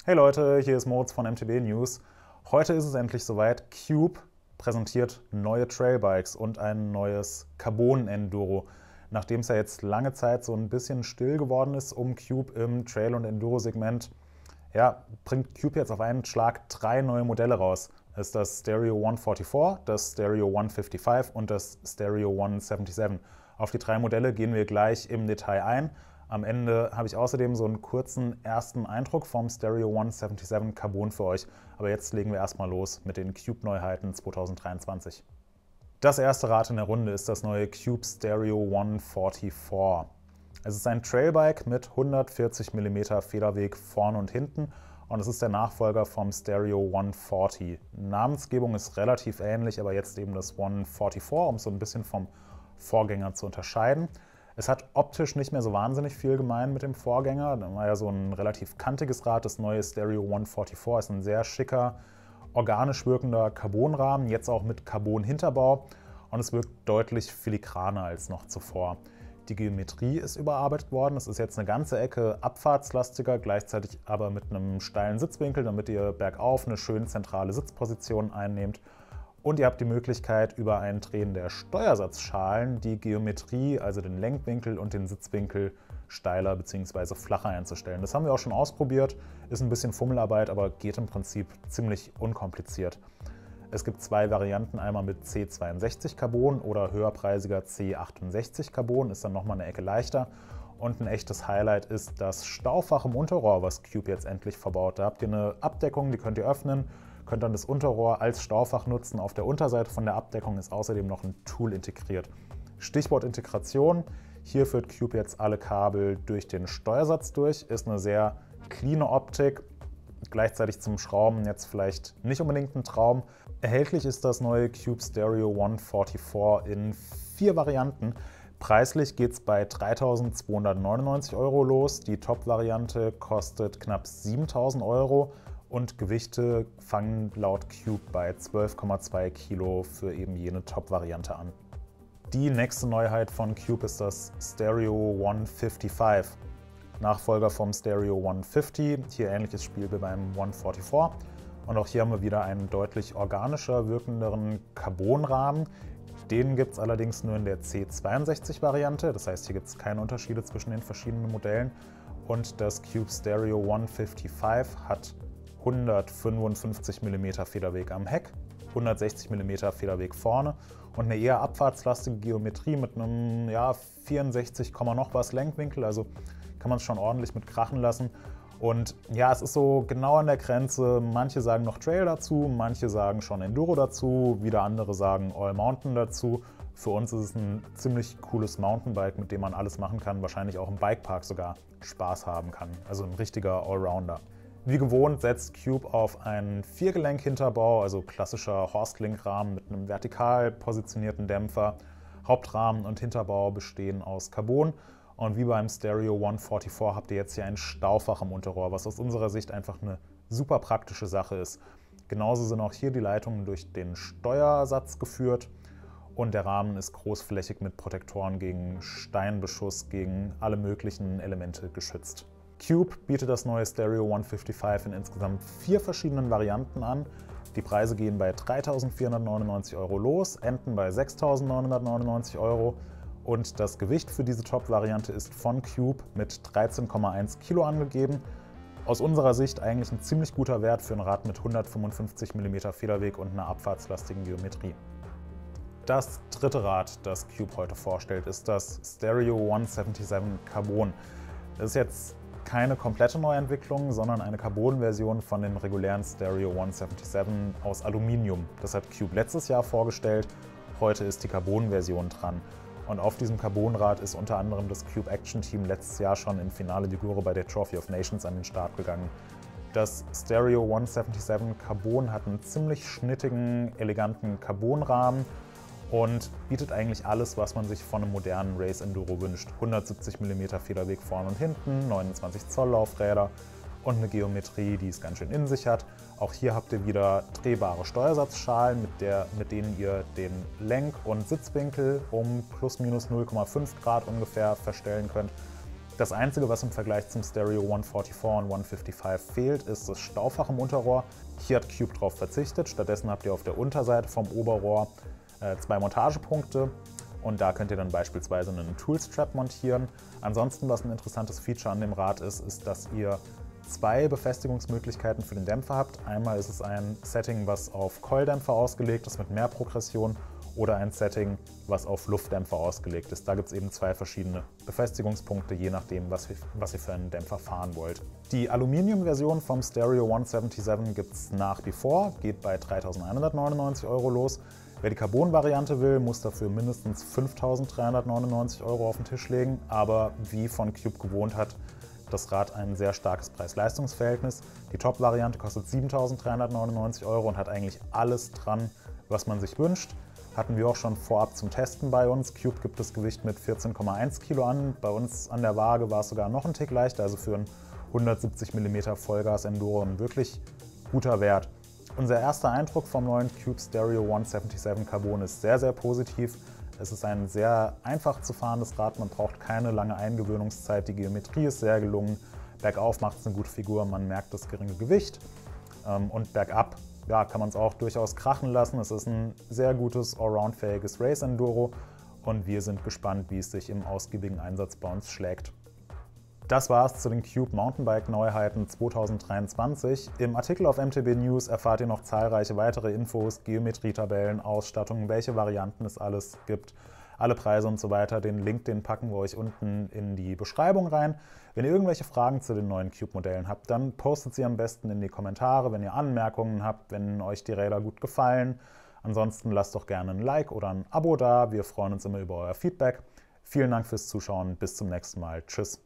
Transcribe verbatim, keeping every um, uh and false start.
Hey Leute, hier ist Moritz von M T B News. Heute ist es endlich soweit. Cube präsentiert neue Trailbikes und ein neues Carbon-Enduro. Nachdem es ja jetzt lange Zeit so ein bisschen still geworden ist um Cube im Trail- und Enduro-Segment, ja, bringt Cube jetzt auf einen Schlag drei neue Modelle raus. Das ist das Stereo hundertvierundvierzig, das Stereo hundertfünfundfünfzig und das Stereo hundertsiebenundsiebzig. Auf die drei Modelle gehen wir gleich im Detail ein. Am Ende habe ich außerdem so einen kurzen ersten Eindruck vom Stereo hundertsiebenundsiebzig Carbon für euch. Aber jetzt legen wir erstmal los mit den Cube-Neuheiten zweitausenddreiundzwanzig. Das erste Rad in der Runde ist das neue Cube Stereo hundertvierundvierzig. Es ist ein Trailbike mit hundertvierzig Millimeter Federweg vorne und hinten und es ist der Nachfolger vom Stereo hundertvierzig. Namensgebung ist relativ ähnlich, aber jetzt eben das hundertvierundvierzig, um es so ein bisschen vom Vorgänger zu unterscheiden. Es hat optisch nicht mehr so wahnsinnig viel gemein mit dem Vorgänger. Da war ja so ein relativ kantiges Rad. Das neue Stereo hundertvierundvierzig ist ein sehr schicker, organisch wirkender Carbonrahmen, jetzt auch mit Carbon-Hinterbau. Und es wirkt deutlich filigraner als noch zuvor. Die Geometrie ist überarbeitet worden. Es ist jetzt eine ganze Ecke abfahrtslastiger, gleichzeitig aber mit einem steilen Sitzwinkel, damit ihr bergauf eine schön zentrale Sitzposition einnehmt. Und ihr habt die Möglichkeit, über ein Drehen der Steuersatzschalen die Geometrie, also den Lenkwinkel und den Sitzwinkel, steiler bzw. flacher einzustellen. Das haben wir auch schon ausprobiert, ist ein bisschen Fummelarbeit, aber geht im Prinzip ziemlich unkompliziert. Es gibt zwei Varianten, einmal mit C zweiundsechzig Carbon oder höherpreisiger C achtundsechzig Carbon, ist dann nochmal eine Ecke leichter. Und ein echtes Highlight ist das Staufach im Unterrohr, was Cube jetzt endlich verbaut. Da habt ihr eine Abdeckung, die könnt ihr öffnen, könnt dann das Unterrohr als Staufach nutzen. Auf der Unterseite von der Abdeckung ist außerdem noch ein Tool integriert. Stichwort Integration. Hier führt Cube jetzt alle Kabel durch den Steuersatz durch. Ist eine sehr cleane Optik. Gleichzeitig zum Schrauben jetzt vielleicht nicht unbedingt ein Traum. Erhältlich ist das neue Cube Stereo hundertvierundvierzig in vier Varianten. Preislich geht es bei dreitausendzweihundertneunundneunzig Euro los. Die Top-Variante kostet knapp siebentausend Euro. Und Gewichte fangen laut Cube bei zwölf Komma zwei Kilo für eben jene Top-Variante an. Die nächste Neuheit von Cube ist das Stereo hundertfünfundfünfzig, Nachfolger vom Stereo hundertfünfzig. Hier ähnliches Spiel wie beim hundertvierundvierzig. Und auch hier haben wir wieder einen deutlich organischer wirkenderen Carbonrahmen. Den gibt es allerdings nur in der C zweiundsechzig Variante. Das heißt, hier gibt es keine Unterschiede zwischen den verschiedenen Modellen. Und das Cube Stereo hundertfünfundfünfzig hat hundertfünfundfünfzig Millimeter Federweg am Heck, hundertsechzig Millimeter Federweg vorne und eine eher abfahrtslastige Geometrie mit einem ja, vierundsechzig, noch was Lenkwinkel, also kann man es schon ordentlich mit krachen lassen. Und ja, es ist so genau an der Grenze, manche sagen noch Trail dazu, manche sagen schon Enduro dazu, wieder andere sagen All Mountain dazu. Für uns ist es ein ziemlich cooles Mountainbike, mit dem man alles machen kann, wahrscheinlich auch im Bikepark sogar Spaß haben kann, also ein richtiger Allrounder. Wie gewohnt setzt Cube auf einen Viergelenk-Hinterbau, also klassischer Horstlink-Rahmen mit einem vertikal positionierten Dämpfer. Hauptrahmen und Hinterbau bestehen aus Carbon. Und wie beim Stereo hundertvierundvierzig habt ihr jetzt hier ein Staufach im Unterrohr, was aus unserer Sicht einfach eine super praktische Sache ist. Genauso sind auch hier die Leitungen durch den Steuersatz geführt. Und der Rahmen ist großflächig mit Protektoren gegen Steinbeschuss, gegen alle möglichen Elemente geschützt. Cube bietet das neue Stereo hundertfünfundfünfzig in insgesamt vier verschiedenen Varianten an. Die Preise gehen bei dreitausendvierhundertneunundneunzig Euro los, enden bei sechstausendneunhundertneunundneunzig Euro und das Gewicht für diese Top-Variante ist von Cube mit dreizehn Komma eins Kilo angegeben. Aus unserer Sicht eigentlich ein ziemlich guter Wert für ein Rad mit hundertfünfundfünfzig Millimeter Federweg und einer abfahrtslastigen Geometrie. Das dritte Rad, das Cube heute vorstellt, ist das Stereo hundertsiebenundsiebzig Carbon. Das ist jetzt keine komplette Neuentwicklung, sondern eine Carbon-Version von dem regulären Stereo hundertsiebenundsiebzig aus Aluminium. Das hat Cube letztes Jahr vorgestellt, heute ist die Carbon-Version dran. Und auf diesem Carbonrad ist unter anderem das Cube Action Team letztes Jahr schon in Finale Ligure bei der Trophy of Nations an den Start gegangen. Das Stereo hundertsiebenundsiebzig Carbon hat einen ziemlich schnittigen, eleganten Carbonrahmen und bietet eigentlich alles, was man sich von einem modernen Race Enduro wünscht. hundertsiebzig Millimeter Federweg vorne und hinten, neunundzwanzig Zoll Laufräder und eine Geometrie, die es ganz schön in sich hat. Auch hier habt ihr wieder drehbare Steuersatzschalen, mit, der, mit denen ihr den Lenk- und Sitzwinkel um plus minus null Komma fünf Grad ungefähr verstellen könnt. Das Einzige, was im Vergleich zum Stereo hundertvierundvierzig und hundertfünfundfünfzig fehlt, ist das Staufach im Unterrohr. Hier hat Cube darauf verzichtet. Stattdessen habt ihr auf der Unterseite vom Oberrohr äh, zwei Montagepunkte und da könnt ihr dann beispielsweise einen Toolstrap montieren. Ansonsten, was ein interessantes Feature an dem Rad ist, ist, dass ihr zwei Befestigungsmöglichkeiten für den Dämpfer habt. Einmal ist es ein Setting, was auf Coildämpfer ausgelegt ist mit mehr Progression, oder ein Setting, was auf Luftdämpfer ausgelegt ist. Da gibt es eben zwei verschiedene Befestigungspunkte, je nachdem, was, was ihr für einen Dämpfer fahren wollt. Die Aluminium-Version vom Stereo hundertsiebenundsiebzig gibt es nach wie vor, geht bei dreitausendeinhundertneunundneunzig Euro los. Wer die Carbon-Variante will, muss dafür mindestens fünftausenddreihundertneunundneunzig Euro auf den Tisch legen, aber wie von Cube gewohnt hat, das Rad ein sehr starkes Preis-Leistungs-Verhältnis. Die Top-Variante kostet siebentausenddreihundertneunundneunzig Euro und hat eigentlich alles dran, was man sich wünscht. Hatten wir auch schon vorab zum Testen bei uns. Cube gibt das Gewicht mit vierzehn Komma eins Kilo an. Bei uns an der Waage war es sogar noch ein Tick leichter, also für ein hundertsiebzig Millimeter Vollgas-Enduro ein wirklich guter Wert. Unser erster Eindruck vom neuen Cube Stereo hundertsiebenundsiebzig Carbon ist sehr, sehr positiv. Es ist ein sehr einfach zu fahrendes Rad, man braucht keine lange Eingewöhnungszeit, die Geometrie ist sehr gelungen, bergauf macht es eine gute Figur, man merkt das geringe Gewicht und bergab ja, kann man es auch durchaus krachen lassen. Es ist ein sehr gutes, allround-fähiges Race-Enduro und wir sind gespannt, wie es sich im ausgiebigen Einsatz bei uns schlägt. Das war es zu den Cube Mountainbike-Neuheiten zweitausenddreiundzwanzig. Im Artikel auf M T B News erfahrt ihr noch zahlreiche weitere Infos, Geometrietabellen, Ausstattung, welche Varianten es alles gibt, alle Preise und so weiter. Den Link, den packen wir euch unten in die Beschreibung rein. Wenn ihr irgendwelche Fragen zu den neuen Cube-Modellen habt, dann postet sie am besten in die Kommentare, wenn ihr Anmerkungen habt, wenn euch die Räder gut gefallen. Ansonsten lasst doch gerne ein Like oder ein Abo da. Wir freuen uns immer über euer Feedback. Vielen Dank fürs Zuschauen. Bis zum nächsten Mal. Tschüss.